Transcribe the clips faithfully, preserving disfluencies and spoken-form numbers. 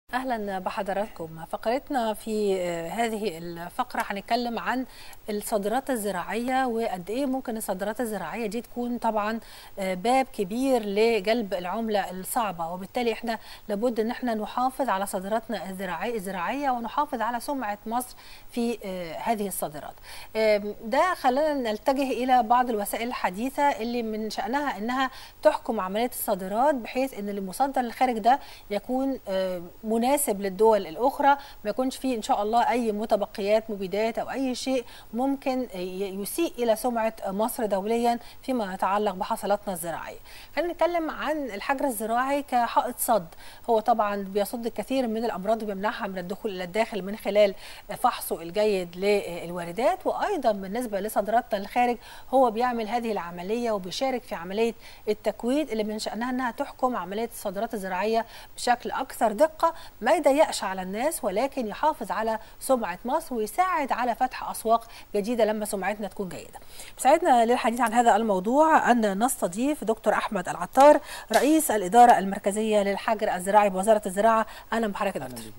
أهلا بحضراتكم. فقرتنا في هذه الفقرة هنتكلم عن الصادرات الزراعية وقد إيه ممكن الصادرات الزراعية دي تكون طبعا باب كبير لجلب العملة الصعبة، وبالتالي إحنا لابد إن إحنا نحافظ على صادراتنا الزراعية ونحافظ على سمعة مصر في هذه الصادرات. ده خلانا نلتجه إلى بعض الوسائل الحديثة اللي من شأنها إنها تحكم عملية الصادرات، بحيث إن المصدر للخارج ده يكون مناسب للدول الأخرى، ما يكونش فيه إن شاء الله أي متبقيات مبيدات أو أي شيء ممكن يسيء إلى سمعة مصر دوليا فيما يتعلق بحصلاتنا الزراعية. خلينا نتكلم عن الحجر الزراعي كحائط صد. هو طبعا بيصد الكثير من الأمراض وبيمنعها من الدخول إلى الداخل من خلال فحصه الجيد للواردات، وأيضا بالنسبة لصادراتنا للخارج هو بيعمل هذه العملية وبيشارك في عملية التكويد اللي من شأنها أنها تحكم عملية الصادرات الزراعية بشكل أكثر دقة، ما يضيقش على الناس ولكن يحافظ على سمعة مصر ويساعد على فتح أسواق جديدة لما سمعتنا تكون جيدة. بساعدنا للحديث عن هذا الموضوع أن نستضيف دكتور أحمد العطار، رئيس الإدارة المركزية للحجر الزراعي بوزارة الزراعة. أهلا بحضرتك يا دكتور.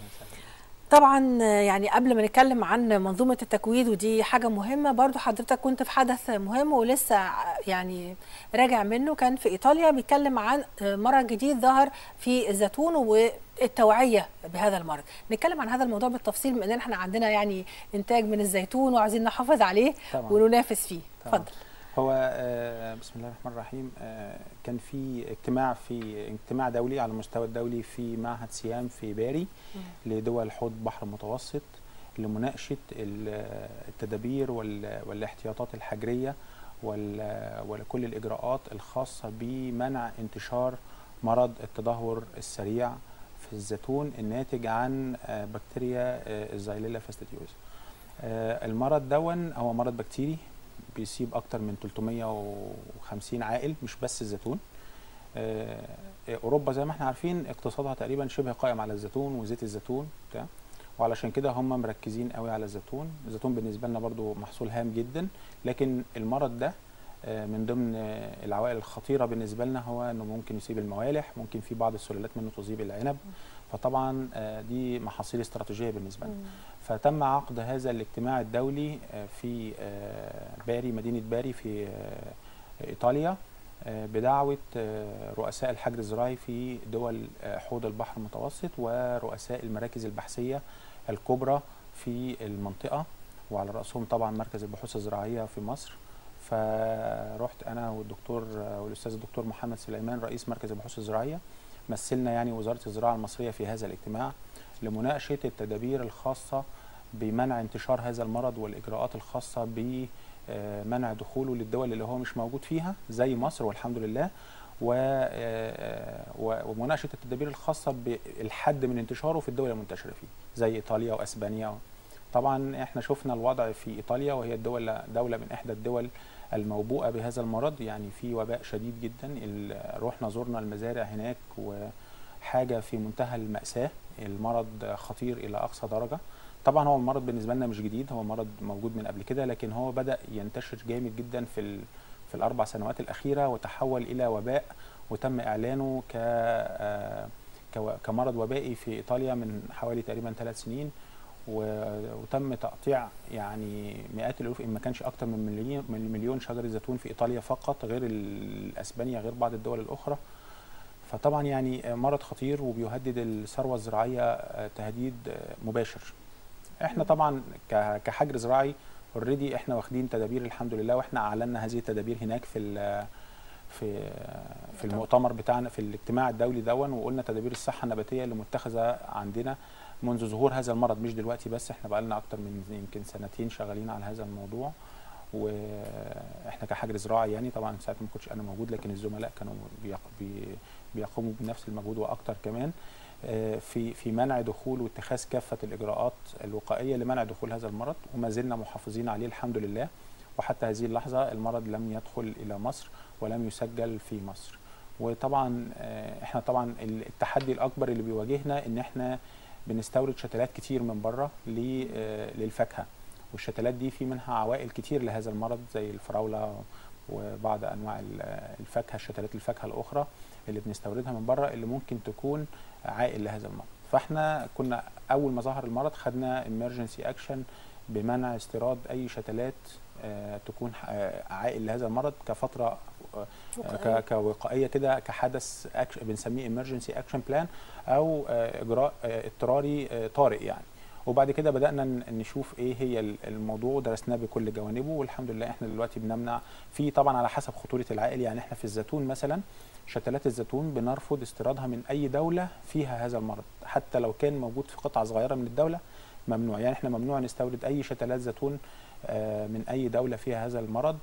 طبعا يعني قبل ما نتكلم عن منظومة التكويد ودي حاجة مهمة، برضو حضرتك كنت في حدث مهم ولسه يعني راجع منه، كان في إيطاليا، بيتكلم عن مرض جديد ظهر في الزيتون والتوعية بهذا المرض. نتكلم عن هذا الموضوع بالتفصيل بما ان احنا عندنا يعني انتاج من الزيتون وعايزين نحافظ عليه طبعا وننافس فيه. اتفضل. هو بسم الله الرحمن الرحيم، كان في اجتماع في اجتماع دولي على المستوى الدولي في معهد سيام في باري لدول حوض البحر المتوسط لمناقشة التدابير والاحتياطات الحجرية وكل الإجراءات الخاصة بمنع انتشار مرض التدهور السريع في الزيتون الناتج عن بكتيريا الزايليلا فاستيديوزا. المرض دون هو مرض بكتيري بيصيب اكتر من ثلاثمائة وخمسين عائل، مش بس الزيتون. اوروبا زي ما احنا عارفين اقتصادها تقريبا شبه قائم على الزيتون وزيت الزيتون، وعلشان كده هم مركزين قوي على الزيتون. الزيتون بالنسبه لنا برضو محصول هام جدا، لكن المرض ده من ضمن العوائل الخطيره بالنسبه لنا هو انه ممكن يصيب الموالح، ممكن في بعض السلالات منه تصيب العنب، فطبعا دي محاصيل استراتيجيه بالنسبه لنا. فتم عقد هذا الاجتماع الدولي في باري، مدينه باري في ايطاليا، بدعوه رؤساء الحجر الزراعي في دول حوض البحر المتوسط ورؤساء المراكز البحثيه الكبرى في المنطقه، وعلى راسهم طبعا مركز البحوث الزراعيه في مصر. فرحت انا والدكتور والاستاذ الدكتور محمد سليمان رئيس مركز البحوث الزراعيه، مثلنا يعني وزاره الزراعه المصريه في هذا الاجتماع لمناقشه التدابير الخاصه بمنع انتشار هذا المرض والاجراءات الخاصه بمنع دخوله للدول اللي هو مش موجود فيها زي مصر والحمد لله، ومناقشه التدابير الخاصه بالحد من انتشاره في الدول المنتشره فيه زي ايطاليا واسبانيا. طبعا احنا شفنا الوضع في ايطاليا، وهي الدوله دوله من احدى الدول الموبوءه بهذا المرض، يعني في وباء شديد جدا. رحنا زرنا المزارع هناك وحاجه في منتهى المأساة، المرض خطير الى اقصى درجه. طبعا هو المرض بالنسبه لنا مش جديد، هو مرض موجود من قبل كده، لكن هو بدأ ينتشر جامد جدا في في الاربع سنوات الاخيره وتحول الى وباء، وتم اعلانه ك كمرض وبائي في ايطاليا من حوالي تقريبا ثلاث سنين، وتم تقطيع يعني مئات الالوف ان ما كانش اكتر من مليون من مليون شجر زيتون في ايطاليا فقط، غير اسبانيا غير بعض الدول الاخرى. فطبعا يعني مرض خطير وبيهدد الثروه الزراعيه تهديد مباشر. احنا طبعا كحجر زراعي اوريدي احنا واخدين تدابير الحمد لله، واحنا اعلنا هذه التدابير هناك في في في المؤتمر بتاعنا في الاجتماع الدولي دون، وقلنا تدابير الصحه النباتيه اللي متخذه عندنا منذ ظهور هذا المرض، مش دلوقتي بس، احنا بقى لنا اكتر من يمكن سنتين شغالين على هذا الموضوع. واحنا كحجر زراعي يعني طبعا ساعه ما كنتش انا موجود، لكن الزملاء كانوا بيقوموا بنفس المجهود واكتر كمان في في منع دخول واتخاذ كافه الاجراءات الوقائيه لمنع دخول هذا المرض، وما زلنا محافظين عليه الحمد لله. وحتى هذه اللحظه المرض لم يدخل الى مصر ولم يسجل في مصر. وطبعا احنا طبعا التحدي الاكبر اللي بيواجهنا ان احنا بنستورد شتلات كتير من بره للفاكهه، والشتلات دي في منها عوائل كتير لهذا المرض زي الفراوله وبعض انواع الفاكهه، شتلات الفاكهه الاخرى اللي بنستوردها من بره اللي ممكن تكون عائل لهذا المرض. فاحنا كنا اول ما ظهر المرض خدنا emergency action بمنع استيراد اي شتلات آه تكون آه عائل لهذا المرض كفتره آه كوقائيه كده، كحدث بنسميه emergency action plan او آه اجراء آه اضطراري آه طارئ يعني. وبعد كده بدانا نشوف ايه هي الموضوع ودرسناه بكل جوانبه، والحمد لله احنا دلوقتي بنمنع في طبعا على حسب خطوره العائل. يعني احنا في الزيتون مثلا شتلات الزيتون بنرفض استيرادها من اي دوله فيها هذا المرض، حتى لو كان موجود في قطعه صغيره من الدوله ممنوع. يعني احنا ممنوع نستورد اي شتلات زيتون من اي دوله فيها هذا المرض،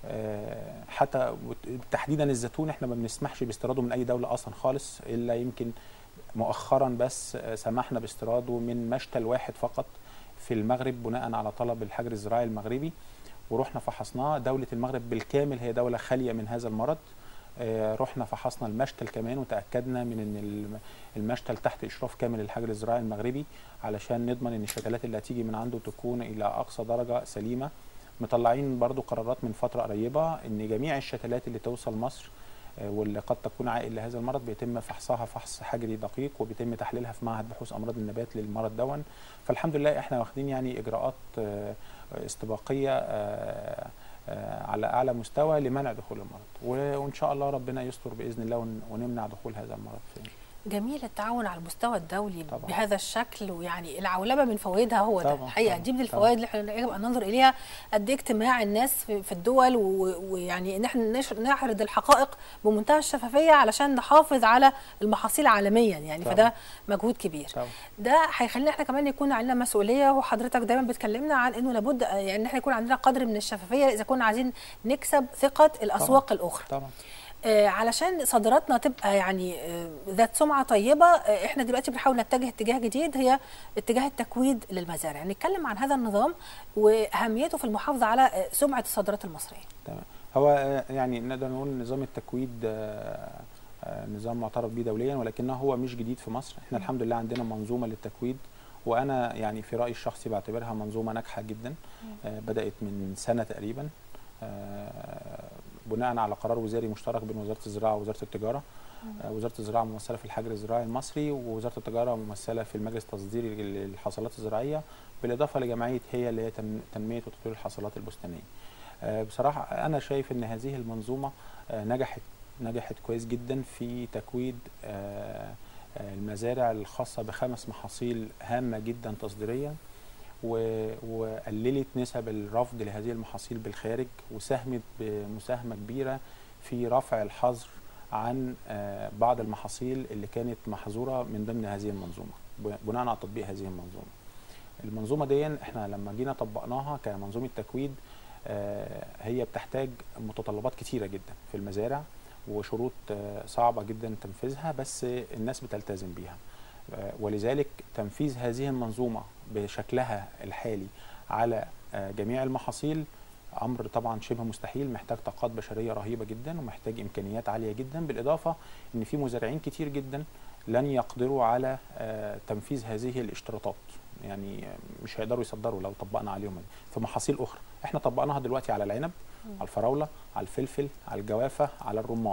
حتى تحديدا الزيتون احنا ما بنسمحش باستيراده من اي دوله اصلا خالص، الا يمكن مؤخرا بس سمحنا باستيراده من مشتل واحد فقط في المغرب بناء على طلب الحجر الزراعي المغربي، ورحنا فحصناه. دولة المغرب بالكامل هي دولة خالية من هذا المرض. رحنا فحصنا المشتل كمان وتأكدنا من ان المشتل تحت إشراف كامل الحجر الزراعي المغربي، علشان نضمن ان الشتلات اللي هتيجي من عنده تكون إلى أقصى درجة سليمة. مطلعين برضو قرارات من فترة قريبة ان جميع الشتلات اللي توصل مصر واللي قد تكون عائل لهذا المرض بيتم فحصها فحص حجري دقيق، وبيتم تحليلها في معهد بحوث امراض النبات للمرض دون. فالحمد لله احنا واخدين يعني اجراءات استباقيه على اعلى مستوى لمنع دخول المرض، وان شاء الله ربنا يستر باذن الله ونمنع دخول هذا المرض فين. جميل التعاون على المستوى الدولي طبعا. بهذا الشكل، ويعني العولمه من فوائدها هو ده الحقيقه. دي من الفوائد اللي احنا يجب ان ننظر اليها، قد ايه اجتماع الناس في الدول، ويعني ان احنا نعرض الحقائق بمنتهى الشفافيه علشان نحافظ على المحاصيل عالميا يعني. طبعا. فده مجهود كبير. طبعا. ده هيخلينا احنا كمان يكون عندنا مسؤوليه، وحضرتك دايما بتكلمنا عن انه لابد يعني ان احنا يكون عندنا قدر من الشفافيه اذا كنا عايزين نكسب ثقه الاسواق طبعا. الاخرى. طبعا. آه علشان صادراتنا تبقى يعني آه ذات سمعه طيبه، آه احنا دلوقتي بنحاول نتجه اتجاه جديد، هي اتجاه التكويد للمزارع. نتكلم عن هذا النظام واهميته في المحافظه على آه سمعه الصادرات المصريه. تمام. هو آه يعني نقدر نقول نظام التكويد آه آه نظام معترف به دوليا، ولكنه هو مش جديد في مصر. احنا م. الحمد لله عندنا منظومه للتكويد، وانا يعني في رايي الشخصي بعتبرها منظومه ناجحه جدا. آه بدات من سنه تقريبا آه بناء على قرار وزاري مشترك بين وزاره الزراعه ووزاره التجاره. آه وزاره الزراعه ممثله في الحجر الزراعي المصري، ووزاره التجاره ممثله في المجلس التصديري للحصلات الزراعيه، بالاضافه لجمعيه هي اللي هي تنميه وتطوير الحصلات البستانيه. آه بصراحه انا شايف ان هذه المنظومه آه نجحت نجحت كويس جدا في تكويد آه المزارع الخاصه بخمس محاصيل هامه جدا تصديريا، وقللت نسب الرفض لهذه المحاصيل بالخارج، وساهمت بمساهمه كبيره في رفع الحظر عن بعض المحاصيل اللي كانت محظوره من ضمن هذه المنظومه بناء على تطبيق هذه المنظومه. المنظومه دي احنا لما جينا طبقناها كمنظومه تكويد هي بتحتاج متطلبات كتيره جدا في المزارع، وشروط صعبه جدا تنفيذها، بس الناس بتلتزم بيها. ولذلك تنفيذ هذه المنظومه بشكلها الحالي على جميع المحاصيل امر طبعا شبه مستحيل، محتاج طاقات بشريه رهيبه جدا، ومحتاج امكانيات عاليه جدا، بالاضافه ان في مزارعين كتير جدا لن يقدروا على تنفيذ هذه الاشتراطات، يعني مش هيقدروا يصدروا لو طبقنا عليهم في محاصيل اخرى. احنا طبقناها دلوقتي على العنب، على الفراوله، على الفلفل، على الجوافه، على الرمان.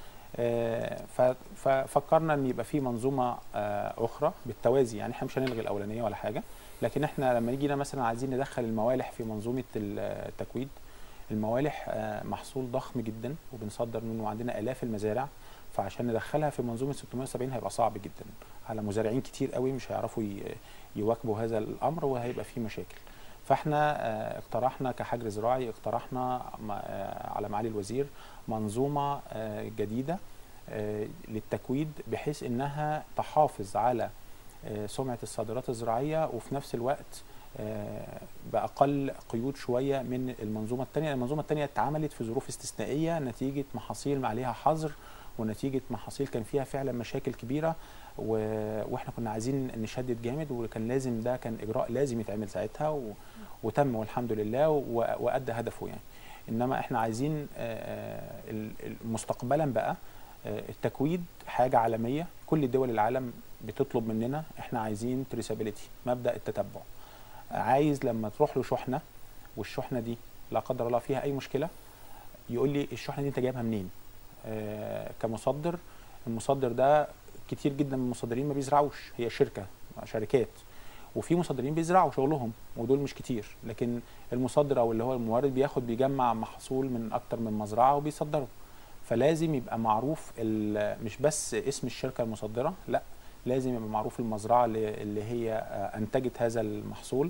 ففكرنا ان يبقى في منظومه اخرى بالتوازي، يعني احنا مش هنلغي الاولانيه ولا حاجه، لكن احنا لما يجينا مثلا عايزين ندخل الموالح في منظومه التكويد. الموالح محصول ضخم جدا وبنصدر منه وعندنا الاف المزارع، فعشان ندخلها في منظومه ستمائة وسبعين هيبقى صعب جدا على مزارعين كتير قوي، مش هيعرفوا يواكبوا هذا الامر وهيبقى فيه مشاكل. فاحنا اقترحنا كحجر زراعي، اقترحنا على معالي الوزير منظومه جديده للتكويد، بحيث انها تحافظ على سمعه الصادرات الزراعيه، وفي نفس الوقت باقل قيود شويه من المنظومه الثانيه. المنظومه الثانيه اتعملت في ظروف استثنائيه نتيجه محاصيل عليها حظر، ونتيجه محاصيل كان فيها فعلا مشاكل كبيره، واحنا كنا عايزين نشدد جامد، وكان لازم ده كان اجراء لازم يتعمل ساعتها، و... وتم والحمد لله وادى هدفه يعني. انما احنا عايزين مستقبلا بقى التكويد حاجه عالميه، كل دول العالم بتطلب مننا، احنا عايزين تريسابيليتي، مبدا التتبع. عايز لما تروح له شحنه والشحنه دي لا قدر الله فيها اي مشكله، يقول لي الشحنه دي انت جايبها منين؟ آه كمصدر، المصدر ده كتير جدا من المصدرين ما بيزرعوش، هي شركه شركات، وفي مصدرين بيزرعوا شغلهم ودول مش كتير، لكن المصدر او اللي هو المورد بياخد بيجمع محصول من اكتر من مزرعه وبيصدره. فلازم يبقى معروف مش بس اسم الشركه المصدره، لا لازم يبقى معروف المزرعه اللي هي انتجت هذا المحصول،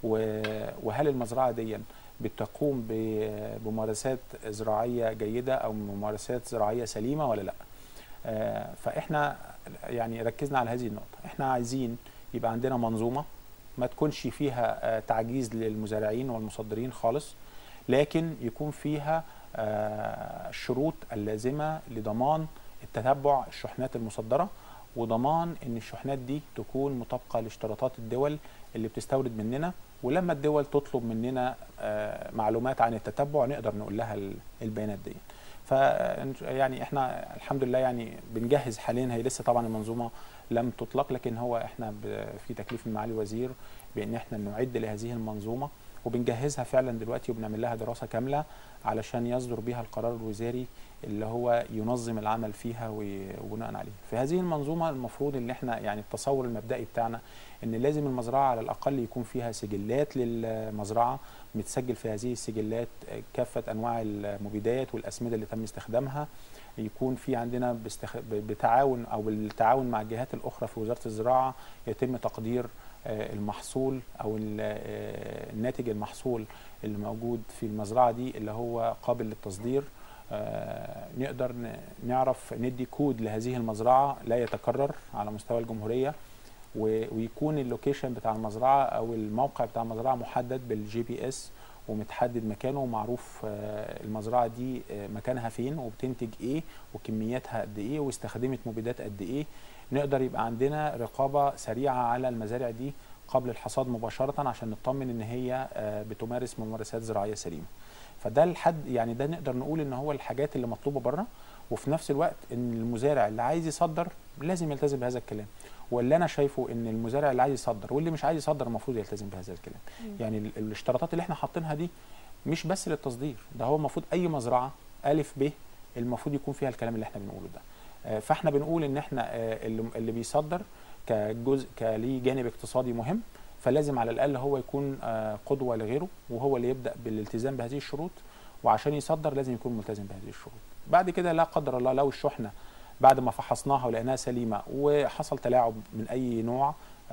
وهل المزرعه دي بتقوم بممارسات زراعيه جيده او ممارسات زراعيه سليمه ولا لا. فاحنا يعني ركزنا على هذه النقطه. احنا عايزين يبقى عندنا منظومه ما تكونش فيها تعجيز للمزارعين والمصدرين خالص، لكن يكون فيها الشروط اللازمه لضمان التتبع الشحنات المصدره، وضمان ان الشحنات دي تكون مطابقه لاشتراطات الدول اللي بتستورد مننا، ولما الدول تطلب مننا معلومات عن التتبع نقدر نقول لها البيانات دي. ف يعني احنا الحمد لله يعني بنجهز حاليا، هي لسه طبعا المنظومه لم تطلق، لكن هو احنا في تكليف من معالي الوزير بان احنا نعد لهذه المنظومه، وبنجهزها فعلا دلوقتي وبنعمل لها دراسه كامله علشان يصدر بها القرار الوزاري اللي هو ينظم العمل فيها وبناء عليه. في هذه المنظومه المفروض ان احنا يعني التصور المبدئي بتاعنا ان لازم المزرعه على الاقل يكون فيها سجلات للمزرعه، متسجل في هذه السجلات كافه انواع المبيدات والاسمده اللي تم استخدامها، يكون في عندنا باستخ... بتعاون او بالتعاون مع الجهات الاخرى في وزاره الزراعه يتم تقدير المحصول او الناتج المحصول اللي موجود في المزرعه دي اللي هو قابل للتصدير. نقدر نعرف ندي كود لهذه المزرعه لا يتكرر على مستوى الجمهوريه، ويكون اللوكيشن بتاع المزرعه او الموقع بتاع المزرعه محدد بالجي بي اس ومتحدد مكانه ومعروف المزرعه دي مكانها فين وبتنتج ايه وكمياتها قد ايه واستخدمت مبيدات قد ايه. نقدر يبقى عندنا رقابه سريعه على المزارع دي قبل الحصاد مباشره عشان نطمن ان هي بتمارس ممارسات زراعيه سليمه. فده الحد يعني ده نقدر نقول ان هو الحاجات اللي مطلوبه بره، وفي نفس الوقت ان المزارع اللي عايز يصدر لازم يلتزم بهذا الكلام، واللي انا شايفه ان المزارع اللي عايز يصدر واللي مش عايز يصدر المفروض يلتزم بهذا الكلام. م. يعني الاشتراطات اللي احنا حاطينها دي مش بس للتصدير، ده هو المفروض اي مزرعه الف ب المفروض يكون فيها الكلام اللي احنا بنقوله ده. فاحنا بنقول ان احنا اللي بيصدر كجزء كليه جانب اقتصادي مهم، فلازم على الاقل هو يكون قدوه لغيره وهو اللي يبدا بالالتزام بهذه الشروط، وعشان يصدر لازم يكون ملتزم بهذه الشروط. بعد كده لا قدر الله لو الشحنه بعد ما فحصناها ولقيناها سليمه وحصل تلاعب من اي نوع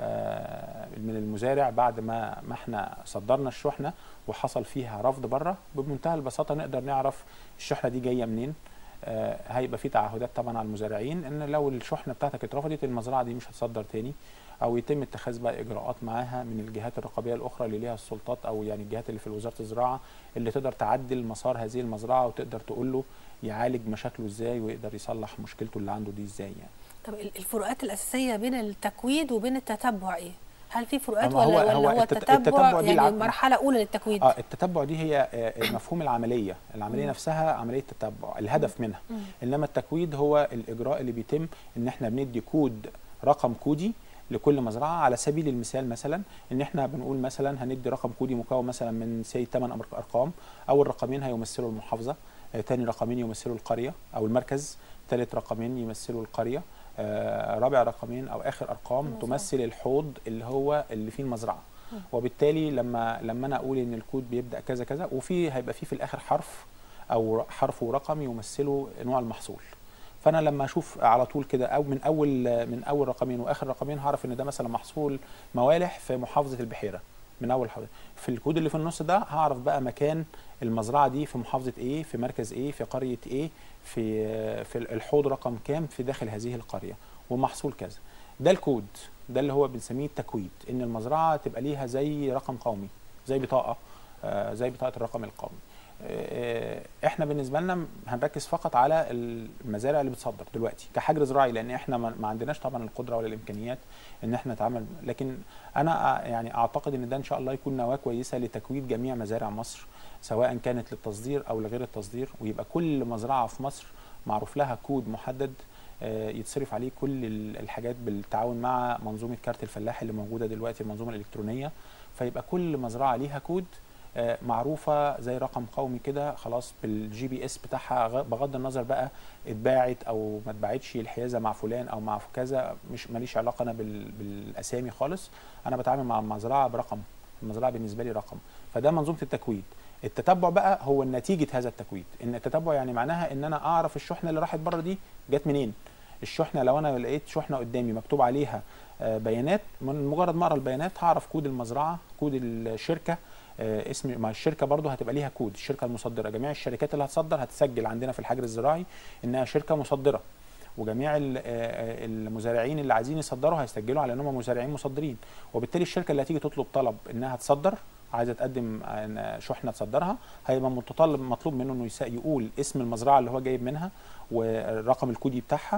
من المزارع بعد ما ما احنا صدرنا الشحنه وحصل فيها رفض بره، بمنتهى البساطه نقدر نعرف الشحنه دي جايه منين. هيبقى في تعهدات طبعا على المزارعين ان لو الشحنه بتاعتك اترفضت المزرعه دي مش هتصدر تاني، او يتم اتخاذ بقى اجراءات معاها من الجهات الرقابيه الاخرى اللي ليها السلطات او يعني الجهات اللي في وزاره الزراعه اللي تقدر تعدل مسار هذه المزرعه وتقدر تقول له يعالج مشاكله ازاي ويقدر يصلح مشكلته اللي عنده دي ازاي يعني. طب الفروقات الاساسيه بين التكويد وبين التتبع ايه؟ هل في فروقات هو ولا هو, ولا هو التتبع, التتبع دي يعني مرحله اولى للتكويد؟ اه التتبع دي هي مفهوم العمليه، العمليه م. نفسها عمليه تتبع الهدف منها، م. انما التكويد هو الاجراء اللي بيتم ان احنا بندي كود رقم كودي لكل مزرعه. على سبيل المثال مثلا ان احنا بنقول مثلا هندي رقم كودي مكون مثلا من سي ثمانية ارقام، اول رقمين هيمثلوا المحافظه، ثاني رقمين يمثلوا القريه او المركز، ثالث رقمين يمثلوا القريه، آه، رابع رقمين او اخر ارقام مزرعة. تمثل الحوض اللي هو اللي فيه المزرعه. م. وبالتالي لما لما انا اقول ان الكود بيبدا كذا كذا وفي هيبقى فيه في الاخر حرف او حرف ورقم يمثلوا نوع المحصول، فانا لما اشوف على طول كده او من اول من اول رقمين واخر رقمين هعرف ان ده مثلا محصول موالح في محافظه البحيره من اول حوض. في الكود اللي في النص ده هعرف بقى مكان المزرعه دي في محافظه ايه، في مركز ايه، في قريه ايه، في في الحوض رقم كام في داخل هذه القريه ومحصول كذا. ده الكود، ده اللي هو بنسميه التكويد، ان المزرعه تبقى ليها زي رقم قومي، زي بطاقه، زي بطاقه الرقم القومي. احنا بالنسبه لنا هنركز فقط على المزارع اللي بتصدر دلوقتي كحجر زراعي، لان احنا ما عندناش طبعا القدره ولا الامكانيات ان احنا نتعامل، لكن انا يعني اعتقد ان ده ان شاء الله يكون نواه كويسه لتكويد جميع مزارع مصر سواء كانت للتصدير او لغير التصدير، ويبقى كل مزرعه في مصر معروف لها كود محدد يتصرف عليه كل الحاجات بالتعاون مع منظومه كارت الفلاح اللي موجوده دلوقتي، المنظومه الالكترونيه، فيبقى كل مزرعه ليها كود معروفه زي رقم قومي كده خلاص بالجي بي اس بتاعها، بغض النظر بقى اتباعت او ما اتباعتش، الحيازه مع فلان او مع كذا، مش ماليش علاقه انا بالاسامي خالص. انا بتعامل مع المزرعه برقم، المزرعه بالنسبه لي رقم. فده منظومه التكويد. التتبع بقى هو نتيجه هذا التكويد. ان التتبع يعني معناها ان انا اعرف الشحنه اللي راحت بره دي جت منين. الشحنه لو انا لقيت شحنه قدامي مكتوب عليها بيانات، من مجرد ما اقرا البيانات هعرف كود المزرعه، كود الشركه، اسم مع الشركه برضو هتبقى ليها كود، الشركه المصدره. جميع الشركات اللي هتصدر هتسجل عندنا في الحجر الزراعي انها شركه مصدره، وجميع المزارعين اللي عايزين يصدروا هيسجلوا على انهم مزارعين مصدرين. وبالتالي الشركه اللي هتيجي تطلب طلب انها تصدر، عايزه تقدم شحنه تصدرها، هيبقى متطلب مطلوب منه انه يقول اسم المزرعه اللي هو جايب منها، والرقم الكودي بتاعها،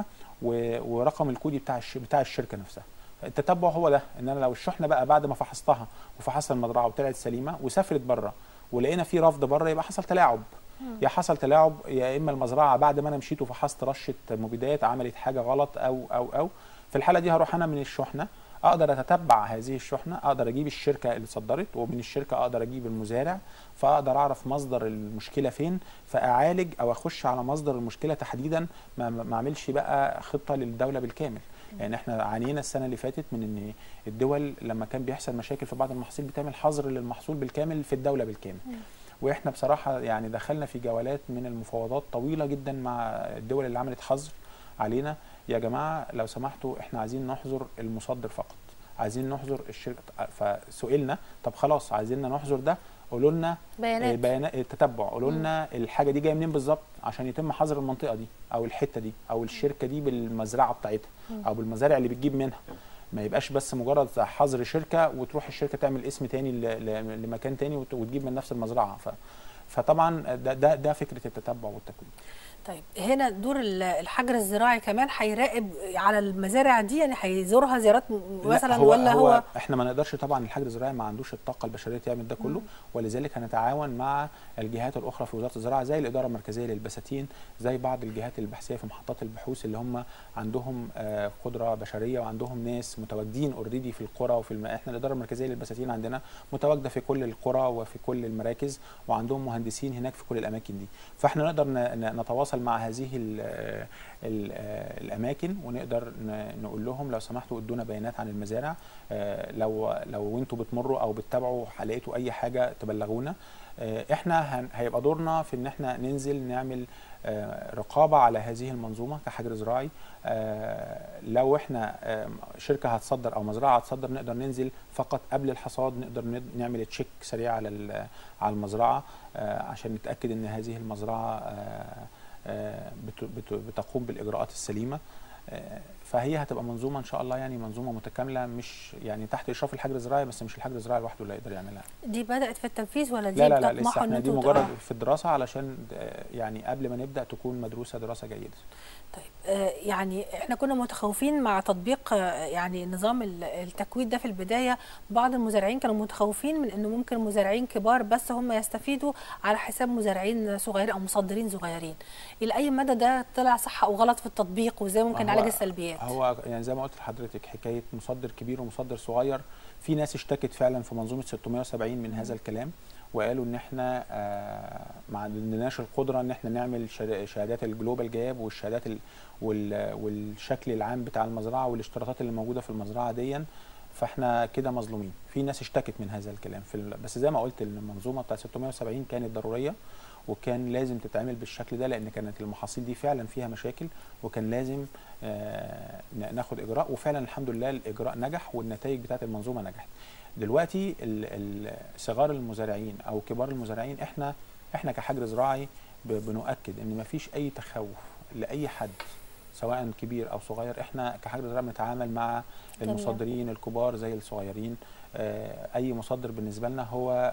ورقم الكودي بتاع بتاع الشركه نفسها. التتبع هو ده، ان انا لو الشحنه بقى بعد ما فحصتها وفحصت المزرعه وطلعت سليمه وسافرت بره ولقينا في رفض بره، يبقى حصل تلاعب. يا حصل تلاعب، يا اما المزرعه بعد ما انا مشيت وفحصت رشه مبيدات عملت حاجه غلط، او او او في الحاله دي هروح انا من الشحنه اقدر اتتبع هذه الشحنه، اقدر اجيب الشركه اللي صدرت، ومن الشركه اقدر اجيب المزارع، فاقدر اعرف مصدر المشكله فين، فاعالج او اخش على مصدر المشكله تحديدا، ما اعملش بقى خطه للدوله بالكامل. يعني احنا عانينا السنه اللي فاتت من ان الدول لما كان بيحصل مشاكل في بعض المحاصيل بتعمل حظر للمحصول بالكامل في الدوله بالكامل. واحنا بصراحه يعني دخلنا في جولات من المفاوضات طويله جدا مع الدول اللي عملت حظر علينا. يا جماعه لو سمحتوا احنا عايزين نحظر المصدر فقط، عايزين نحظر الشركه. فسئلنا طب خلاص عايزيننا نحظر ده، قولوا لنا بيانات بيانات التتبع، قولوا لنا الحاجه دي جايه منين بالظبط عشان يتم حظر المنطقه دي او الحته دي او الشركه دي بالمزرعه بتاعتها او بالمزارع اللي بتجيب منها. ما يبقاش بس مجرد حظر شركه وتروح الشركه تعمل اسم تاني لمكان تاني وتجيب من نفس المزرعه. ف فطبعا ده ده ده فكره التتبع والتكوين. طيب هنا دور الحجر الزراعي كمان هيراقب على المزارع دي، يعني هيزورها زيارات مثلا هو ولا هو, هو احنا ما نقدرش طبعا، الحجر الزراعي ما عندوش الطاقه البشريه يعمل ده كله، ولذلك هنتعاون مع الجهات الاخرى في وزاره الزراعه زي الاداره المركزيه للبساتين، زي بعض الجهات البحثيه في محطات البحوث اللي هم عندهم آه قدره بشريه وعندهم ناس متواجدين اوريدي في القرى وفي الم... احنا الاداره المركزيه للبساتين عندنا متواجده في كل القرى وفي كل المراكز، وعندهم مهندسين هناك في كل الاماكن دي. فاحنا نقدر نتواصل مع هذه ال ال الاماكن ونقدر نقول لهم لو سمحتوا ادونا بيانات عن المزارع، لو لو انتوا بتمروا او بتتابعوا لقيتوا اي حاجه تبلغونا. احنا هيبقى دورنا في ان احنا ننزل نعمل رقابه على هذه المنظومه كحجر زراعي. لو احنا شركه هتصدر او مزرعه هتصدر نقدر ننزل فقط قبل الحصاد، نقدر نعمل تشيك سريع على على المزرعه عشان نتاكد ان هذه المزرعه بتقوم بالاجراءات السليمه. فهي هتبقى منظومه ان شاء الله، يعني منظومه متكامله، مش يعني تحت اشراف الحجر الزراعي بس، مش الحجر الزراعي لوحده اللي يقدر يعملها. دي بدات في التنفيذ ولا دي لا لا لا لسه بتطمحوا احنا ان دي انتوا مجرد في الدراسه علشان يعني قبل ما نبدا تكون مدروسه دراسه جيده. طيب يعني احنا كنا متخوفين مع تطبيق يعني نظام التكويد ده في البدايه، بعض المزارعين كانوا متخوفين من انه ممكن مزارعين كبار بس هم يستفيدوا على حساب مزارعين صغيرين او مصدرين صغيرين. الى اي مدى ده طلع صح او غلط في التطبيق، وازاي ممكن نعالج السلبيات؟ هو يعني زي ما قلت لحضرتك حكايه مصدر كبير ومصدر صغير، في ناس اشتكت فعلا في منظومه ستمائة وسبعين من هذا الكلام، وقالوا ان احنا آه ما عندناش القدره ان احنا نعمل شهادات الجلوبال جاب والشهادات والشكل العام بتاع المزرعه والاشتراطات اللي موجوده في المزرعه ديا، فاحنا كده مظلومين. في ناس اشتكت من هذا الكلام في بس زي ما قلت المنظومه بتاع ستمائة وسبعين كانت ضروريه وكان لازم تتعمل بالشكل ده، لان كانت المحاصيل دي فعلا فيها مشاكل وكان لازم آه ناخد اجراء، وفعلا الحمد لله الاجراء نجح والنتائج بتاعت المنظومه نجحت. دلوقتي صغار المزارعين او كبار المزارعين احنا احنا كحجر زراعي بنؤكد ان ما فيش اي تخوف لاي حد سواء كبير او صغير. احنا كحجر زراعي بنتعامل مع المصدرين الكبار زي الصغيرين. اي مصدر بالنسبه لنا هو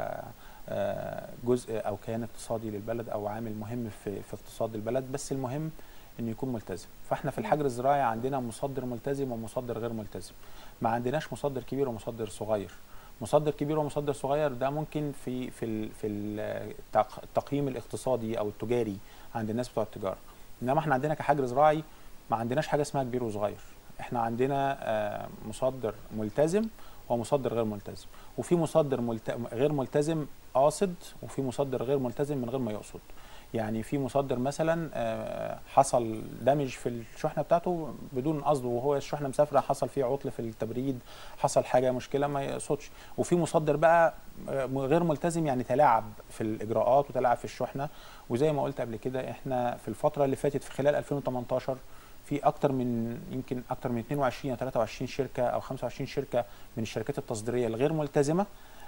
جزء او كيان اقتصادي للبلد او عامل مهم في في اقتصاد البلد، بس المهم انه يكون ملتزم. فاحنا في الحجر الزراعي عندنا مصدر ملتزم ومصدر غير ملتزم، ما عندناش مصدر كبير ومصدر صغير. مصدر كبير ومصدر صغير ده ممكن في في في التقييم الاقتصادي او التجاري عند الناس بتوع التجاره، انما احنا عندنا كحجر زراعي ما عندناش حاجه اسمها كبير وصغير. احنا عندنا آه، مصدر ملتزم ومصدر غير ملتزم، وفي مصدر ملت... غير ملتزم قاصد، وفي مصدر غير ملتزم من غير ما يقصد. يعني في مصدر مثلا آه، حصل دمج في الشحنه بتاعته بدون قصد، وهو الشحنه مسافره حصل فيه عطل في التبريد، حصل حاجه مشكله ما يقصدش. وفي مصدر بقى آه، غير ملتزم، يعني تلاعب في الاجراءات وتلاعب في الشحنه. وزي ما قلت قبل كده احنا في الفتره اللي فاتت في خلال ألفين وتمنتاشر في اكتر من يمكن اكتر من اتنين وعشرين او تلاتة وعشرين شركه او خمسة وعشرين شركه من الشركات التصديريه الغير ملتزمه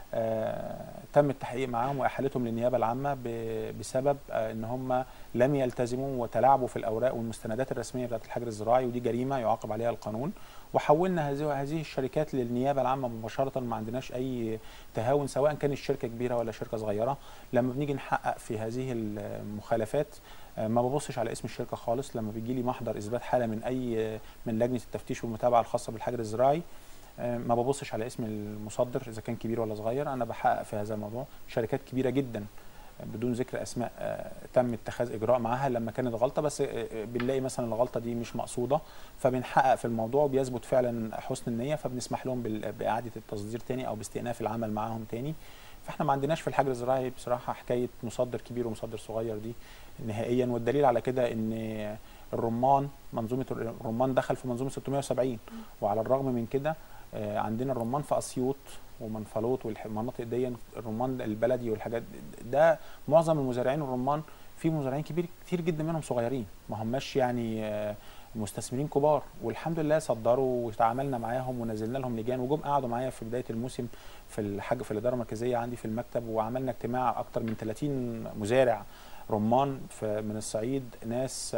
آه تم التحقيق معاهم واحالتهم للنيابه العامه بسبب آه ان هم لم يلتزموا وتلاعبوا في الاوراق والمستندات الرسميه بتاعه الحجر الزراعي، ودي جريمه يعاقب عليها القانون. وحولنا هذه هذه الشركات للنيابه العامه مباشره، ما عندناش اي تهاون سواء كانت شركه كبيره ولا شركه صغيره. لما بنيجي نحقق في هذه المخالفات ما ببصش على اسم الشركه خالص. لما بيجي لي محضر اثبات حاله من اي من لجنه التفتيش والمتابعه الخاصه بالحجر الزراعي ما ببصش على اسم المصدر اذا كان كبير ولا صغير، انا بحقق في هذا الموضوع. شركات كبيره جدا بدون ذكر اسماء تم اتخاذ اجراء معاها لما كانت غلطه، بس بنلاقي مثلا الغلطه دي مش مقصوده، فبنحقق في الموضوع وبيثبت فعلا حسن النيه، فبنسمح لهم باعاده التصدير تاني او باستئناف العمل معاهم تاني. فاحنا ما عندناش في الحجر الزراعي بصراحه حكايه مصدر كبير ومصدر صغير دي نهائيا. والدليل على كده ان الرمان، منظومه الرمان دخل في منظومه ستمائة وسبعين، وعلى الرغم من كده عندنا الرمان في اسيوط ومنفلوط والمناطق دي، الرمان البلدي والحاجات ده معظم المزارعين الرمان في مزارعين كبير كتير جدا منهم صغيرين، ما هماش يعني مستثمرين كبار، والحمد لله صدروا وتعاملنا معاهم ونزلنا لهم لجان، وجم قعدوا معايا في بدايه الموسم في الحاج في الاداره المركزيه عندي في المكتب، وعملنا اجتماع اكتر من ثلاثين مزارع رمان من الصعيد، ناس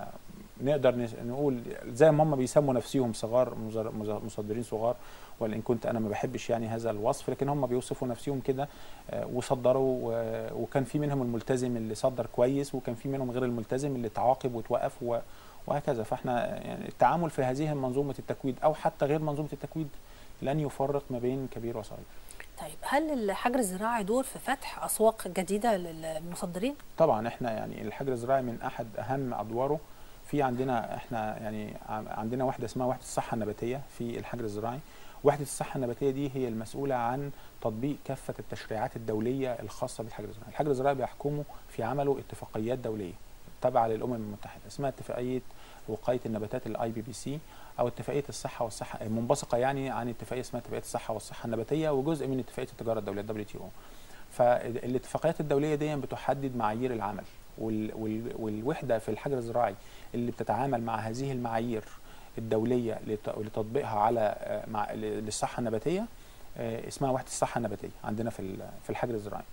نقدر نقول زي ما هم بيسموا نفسهم صغار مصدرين صغار، وان كنت انا ما بحبش يعني هذا الوصف، لكن هم بيوصفوا نفسهم كده، وصدروا. وكان في منهم الملتزم اللي صدر كويس، وكان في منهم غير الملتزم اللي تعاقب وتوقف وهكذا. فاحنا يعني التعامل في هذه منظومه التكويد او حتى غير منظومه التكويد لن يفرق ما بين كبير وصغير. طيب هل الحجر الزراعي دور في فتح اسواق جديده للمصدرين؟ طبعا احنا يعني الحجر الزراعي من احد اهم ادواره. في عندنا احنا يعني عندنا وحده اسمها وحده الصحه النباتيه في الحجر الزراعي. وحده الصحه النباتيه دي هي المسؤوله عن تطبيق كافه التشريعات الدوليه الخاصه بالحجر الزراعي. الحجر الزراعي بيحكمه في عمله اتفاقيات دوليه تابعه للامم المتحده اسمها اتفاقيه وقايه النباتات الاي بي بي سي، او اتفاقيه الصحه والصحه منبثقه يعني عن اتفاقيه اسمها اتفاقيه الصحه والصحه النباتيه، وجزء من اتفاقيه التجاره الدوليه دبليو تي او. فالاتفاقيات الدوليه دي بتحدد معايير العمل، وال وال والوحده في الحجر الزراعي اللي بتتعامل مع هذه المعايير الدوليه لتطبيقها على مع للصحه النباتيه اسمها وحده الصحه النباتيه عندنا في في الحجر الزراعي.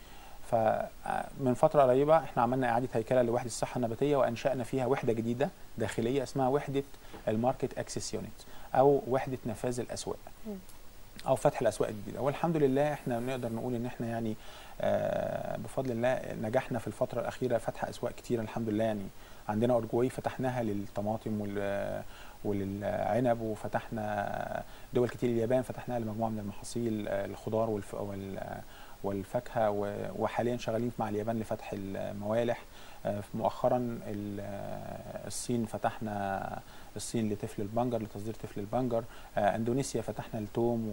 فمن فتره قريبه احنا عملنا اعاده هيكله لوحده الصحه النباتيه، وانشانا فيها وحده جديده داخليه اسمها وحده الماركت اكسس يونت، او وحده نفاذ الاسواق او فتح الاسواق الجديده. والحمد لله احنا نقدر نقول ان احنا يعني آه بفضل الله نجحنا في الفتره الاخيره فتح اسواق كتيره الحمد لله. يعني عندنا اورجواي فتحناها للطماطم وللعنب، وفتحنا دول كتير، اليابان فتحناها لمجموعه من المحاصيل الخضار والف والفاكهه، وحاليا شغالين مع اليابان لفتح الموالح. مؤخرا الصين فتحنا الصين لتفل البنجر لتصدير تفل البنجر. اندونيسيا فتحنا التوم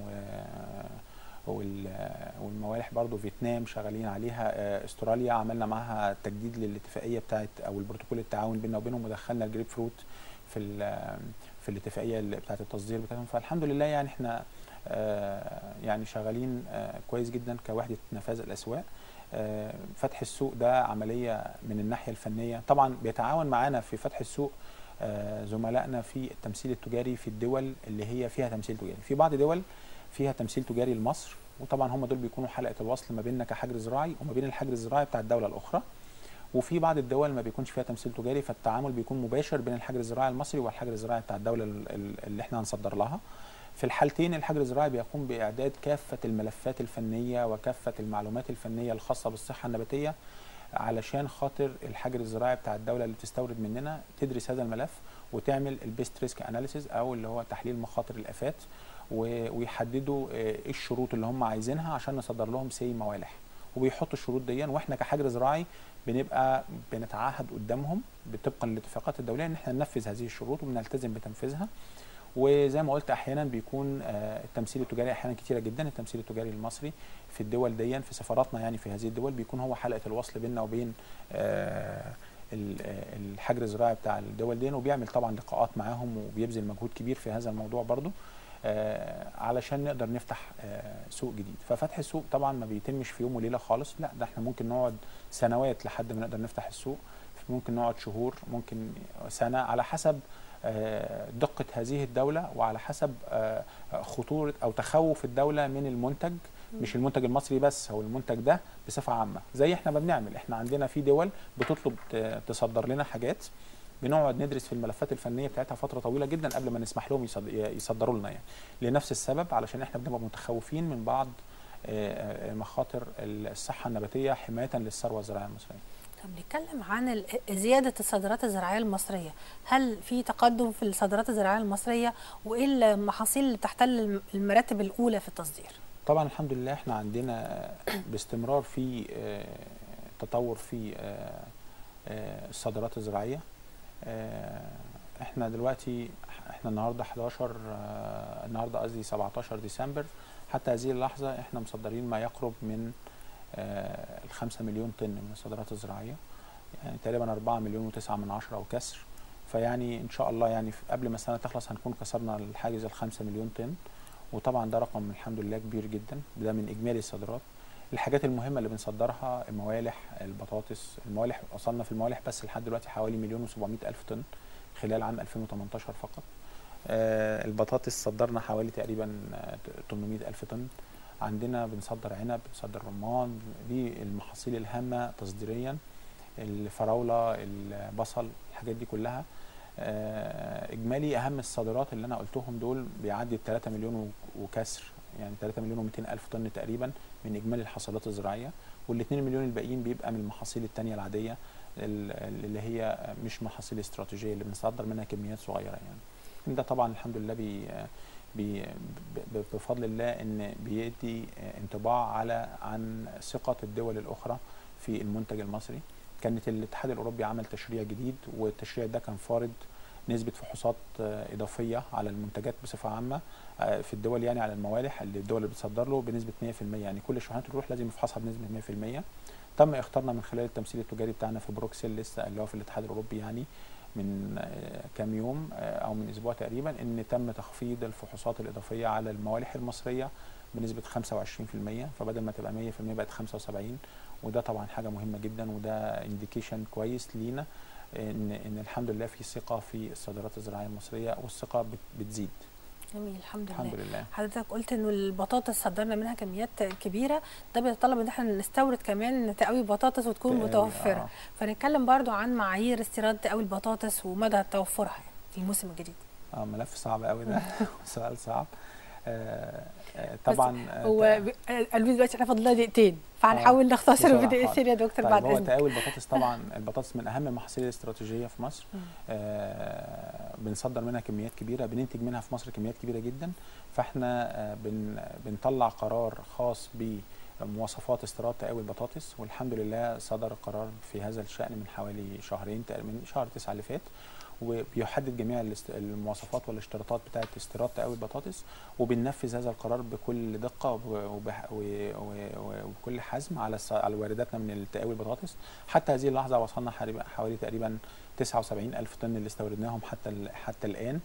والموالح برضو. فيتنام شغالين عليها. استراليا عملنا معها تجديد للاتفاقيه بتاعت او البروتوكول التعاون بيننا وبينهم، ودخلنا الجريب فروت في في الاتفاقيه بتاعت التصدير بتاعتهم. فالحمد لله يعني احنا يعني شغالين كويس جدا كوحده نفاذ الاسواق. فتح السوق ده عمليه من الناحيه الفنيه، طبعا بيتعاون معانا في فتح السوق زملائنا في التمثيل التجاري في الدول اللي هي فيها تمثيل تجاري. في بعض دول فيها تمثيل تجاري لمصر، وطبعا هم دول بيكونوا حلقه الوصل ما بيننا كحجر زراعي وما بين الحجر الزراعي بتاع الدوله الاخرى. وفي بعض الدول ما بيكونش فيها تمثيل تجاري، فالتعامل بيكون مباشر بين الحجر الزراعي المصري والحجر الزراعي بتاع الدوله اللي احنا هنصدر لها. في الحالتين الحجر الزراعي بيقوم باعداد كافه الملفات الفنيه وكافه المعلومات الفنيه الخاصه بالصحه النباتيه، علشان خاطر الحجر الزراعي بتاع الدوله اللي بتستورد مننا تدرس هذا الملف وتعمل البيست ريسك اناليسيز او اللي هو تحليل مخاطر الافات، ويحددوا ايه الشروط اللي هم عايزينها عشان نصدر لهم سي موالح، وبيحطوا الشروط دي، واحنا كحجر زراعي بنبقى بنتعهد قدامهم طبقا للاتفاقات الدوليه ان احنا ننفذ هذه الشروط وبنلتزم بتنفيذها. وزي ما قلت احيانا بيكون التمثيل التجاري احيانا كتيره جدا، التمثيل التجاري المصري في الدول دي في سفاراتنا يعني في هذه الدول بيكون هو حلقه الوصل بيننا وبين الحجر الزراعي بتاع الدول دي، وبيعمل طبعا لقاءات معاهم وبيبذل مجهود كبير في هذا الموضوع برضو علشان نقدر نفتح سوق جديد. ففتح السوق طبعا ما بيتمش في يوم وليله خالص، لا ده احنا ممكن نقعد سنوات لحد ما نقدر نفتح السوق، ممكن نقعد شهور، ممكن سنه، على حسب دقة هذه الدولة وعلى حسب خطورة أو تخوف الدولة من المنتج، مش المنتج المصري بس، هو المنتج ده بصفة عامة. زي احنا ما بنعمل، احنا عندنا في دول بتطلب تصدر لنا حاجات، بنقعد ندرس في الملفات الفنية بتاعتها فترة طويلة جدا قبل ما نسمح لهم يصدروا لنا، يعني لنفس السبب، علشان احنا بنبقى متخوفين من بعض مخاطر الصحة النباتية حماية للثروة الزراعية المصرية. طب نتكلم عن زيادة الصادرات الزراعية المصرية، هل في تقدم في الصادرات الزراعية المصرية وإيه المحاصيل اللي بتحتل المراتب الأولى في التصدير؟ طبعا الحمد لله احنا عندنا باستمرار في تطور في الصادرات الزراعية. احنا دلوقتي احنا النهارده حداشر النهارده قصدي سبعتاشر ديسمبر، حتى هذه اللحظة احنا مصدرين ما يقرب من الخمسة مليون طن من الصادرات الزراعية، يعني تقريبا أربعة مليون وتسعة من عشرة أو كسر. فيعني إن شاء الله يعني قبل ما السنة تخلص هنكون كسرنا الحاجز الخمسة مليون طن، وطبعا ده رقم الحمد لله كبير جدا، ده من إجمالي الصادرات. الحاجات المهمة اللي بنصدرها الموالح، البطاطس، الموالح وصلنا في الموالح بس لحد دلوقتي حوالي مليون وسبعمائة ألف طن خلال عام ألفين وثمانية عشر فقط. آه البطاطس صدرنا حوالي تقريبا ثمانمائة ألف طن. عندنا بنصدر عنب، بنصدر رمان، دي المحاصيل الهامة تصديريا، الفراولة، البصل، الحاجات دي كلها. إجمالي أهم الصادرات اللي أنا قلتهم دول بيعدي ال ثلاثة مليون وكسر، يعني ثلاثة مليون ومئتين ألف طن تقريبا من إجمالي الحصادات الزراعية، والاثنين مليون الباقيين بيبقى من المحاصيل التانية العادية اللي هي مش محاصيل استراتيجية اللي بنصدر منها كميات صغيرة يعني. ده طبعا الحمد لله بي بفضل الله ان بيدي انطباع على عن ثقه الدول الاخرى في المنتج المصري. كانت الاتحاد الاوروبي عمل تشريع جديد، والتشريع ده كان فارض نسبه فحوصات اضافيه على المنتجات بصفه عامه في الدول، يعني على الموالح اللي الدول اللي بتصدر له بنسبه مئة في المئة، يعني كل الشحنات تروح لازم يفحصها بنسبه مئة في المئة. تم اختارنا من خلال التمثيل التجاري بتاعنا في بروكسل لسه اللي هو في الاتحاد الاوروبي يعني من كام يوم او من اسبوع تقريبا، ان تم تخفيض الفحوصات الاضافيه على الموالح المصريه بنسبه خمسة وعشرين في المئة، فبدل ما تبقى مئة في المئة بقت خمسة وسبعين، وده طبعا حاجه مهمه جدا، وده انديكيشن كويس لينا ان ان الحمد لله في ثقه في الصادرات الزراعيه المصريه، والثقه بتزيد. جميل، الحمد, الحمد لله. لله. حضرتك قلت انه البطاطس صدرنا منها كميات كبيره، ده بيتطلب ان احنا نستورد كمان تقاوي بطاطس وتكون متوفره. آه. فنتكلم برضو عن معايير استيراد تقاوي البطاطس ومدى توفرها في الموسم الجديد. اه ملف صعب قوي ده سؤال صعب. آه طبعا هو قالوا دلوقتي احنا فاضل لنا دقيقتين، فهنحاول آه نختصر في دقيقتين يا دكتور. طيب بعد هو اذنك. تقاوي البطاطس طبعا البطاطس من اهم المحاصيل الاستراتيجيه في مصر. آه بنصدر منها كميات كبيره، بننتج منها في مصر كميات كبيره جدا، فاحنا آه بن بنطلع قرار خاص بمواصفات استيراد تقاوي البطاطس، والحمد لله صدر قرار في هذا الشان من حوالي شهرين تقريبا، من شهر تسعة اللي فات، وبيحدد جميع المواصفات والاشتراطات بتاعه استيراد تقاوي البطاطس، وبننفذ هذا القرار بكل دقه وبكل حزم على على وارداتنا من التقاوي البطاطس. حتى هذه اللحظه وصلنا حوالي تقريبا تسعة وسبعين ألف طن اللي استوردناهم حتى حتى الان.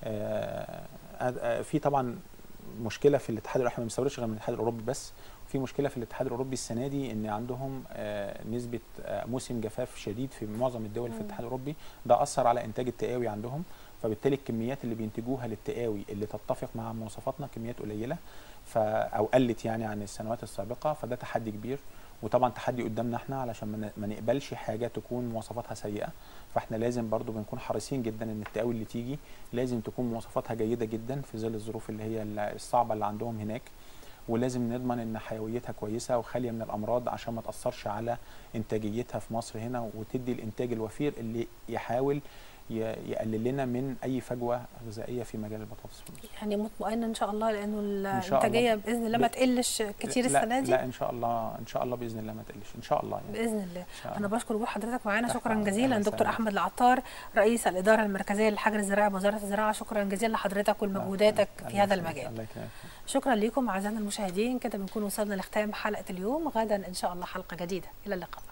في طبعا مشكله في الاتحاد الاوروبي، احنا ما بنستوردش غير من الاتحاد الاوروبي بس، في مشكله في الاتحاد الاوروبي السنه دي ان عندهم نسبه موسم جفاف شديد في معظم الدول في الاتحاد الاوروبي، ده اثر على انتاج التقاوي عندهم، فبالتالي الكميات اللي بينتجوها للتقاوي اللي تتفق مع مواصفاتنا كميات قليله ف او قلت يعني عن السنوات السابقه، فده تحدي كبير، وطبعا تحدي قدامنا احنا علشان ما نقبلش حاجه تكون مواصفاتها سيئه، فاحنا لازم برضو بنكون حريصين جدا ان التقاوي اللي تيجي لازم تكون مواصفاتها جيده جدا في ظل الظروف اللي هي الصعبه اللي عندهم هناك، ولازم نضمن ان حيويتها كويسه وخاليه من الامراض عشان ما تاثرش على انتاجيتها في مصر هنا، وتدي الانتاج الوفير اللي يحاول يقلل لنا من اي فجوه غذائيه في مجال البطاطس. يعني مطمئن ان شاء الله لانه الانتاجيه باذن الله ما تقلش كتير السنه دي؟ لا ان شاء الله، ان شاء الله باذن الله ما تقلش ان شاء الله يعني. باذن الله. انا بشكر وجود حضرتك معانا، شكرا جزيلا دكتور احمد العطار رئيس الاداره المركزيه للحجر الزراعي بوزاره الزراعه. شكرا جزيلا لحضرتك ولمجهوداتك في هذا المجال. شكرا لكم اعزائنا المشاهدين، كده بنكون وصلنا لختام حلقه اليوم. غدا ان شاء الله حلقه جديده، الى اللقاء.